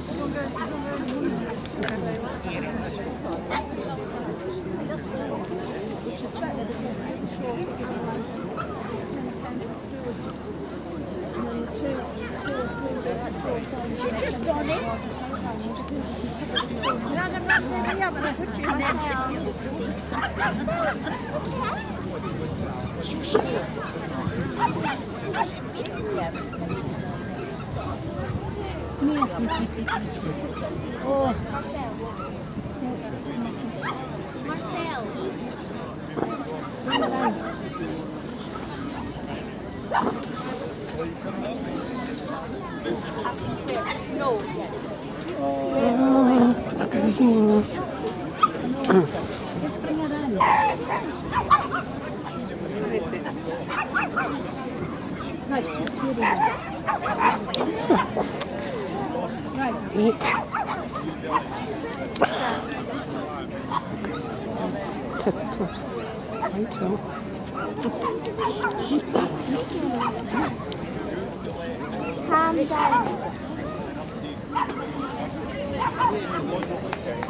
She's just gone in. No, I'm not doing the oven. I put you in there to you. Oh. Marcel. No. Eat. Typical. Me too. Calm down.